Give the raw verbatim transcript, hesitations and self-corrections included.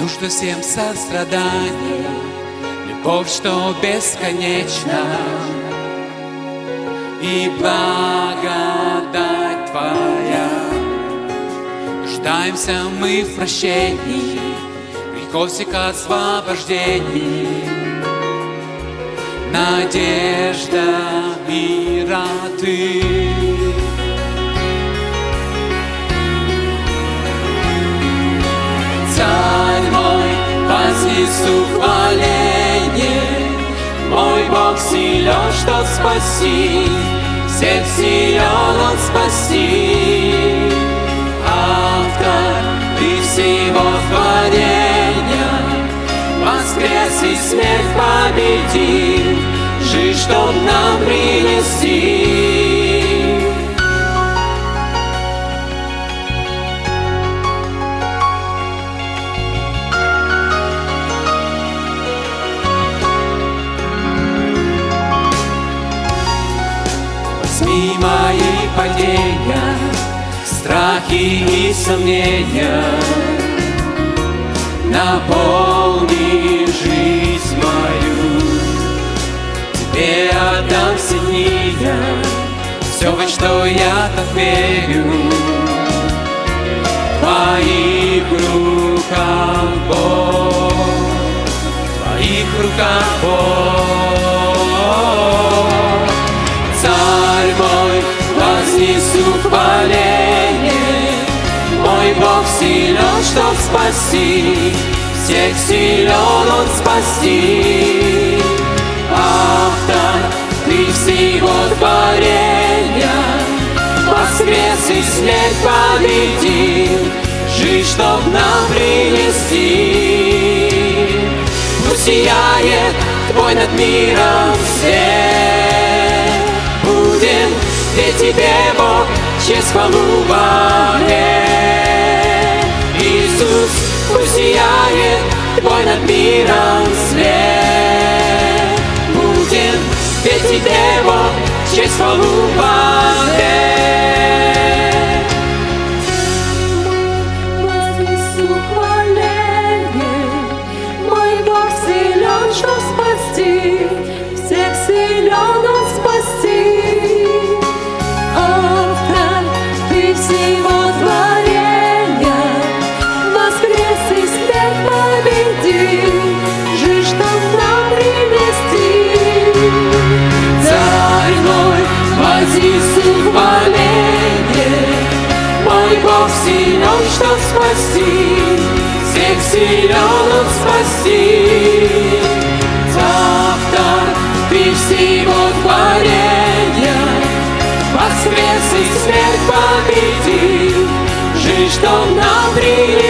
нужно всем сострадание, любовь, что бесконечна, и благодать Твоя. Нуждаемся мы в прощении, грехов всех освобождении. Надежда мира Ты. Царь мой, вознесу хваление, мой Бог силен, что спаси, всех силен Он спаси. Автор Ты всего творения, воскрес и смерть победил, жизнь, чтоб нам принести. Возьми мои падения, страхи и сомнения, наполни жизнь мою. Тебе отдам все дни я, все, во что я так верю. В Твоих руках, Бог, в Твоих руках, Бог. Царь мой, вознесу хваление, мой Бог силен, чтоб спаси, всех силен Он спасти. Автор Ты всего творения, воскрес и смерть победил, жизнь, чтоб нам принести. Пусть сияет Твой над миром свет, будем петь Тебе, Бог, честь, хвалу, вовек. Иисус, пусть сияет Твой над миром свет, будем петь Тебе, Бог, честь, хвалу, вовек. Вознесу хваление, мой Бог силен, чтоб спасти, всех силен Он спасти. Автор Ты всего творения, воскрес и смерть победил, жизнь, чтоб нам принести. Царь мой, вознесу хваление, мой Бог силен, чтоб спасти, всех силен Он спасти. Автор Ты всего творения, воскрес и смерть победил, жизнь, чтоб нам принести.